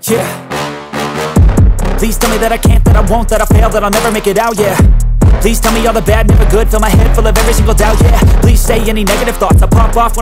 Yeah. Please tell me that I can't, that I won't, that I fail, that I'll never make it out, yeah. Please tell me all the bad, never good, fill my head full of every single doubt, yeah. Please say any negative thoughts, I pop off when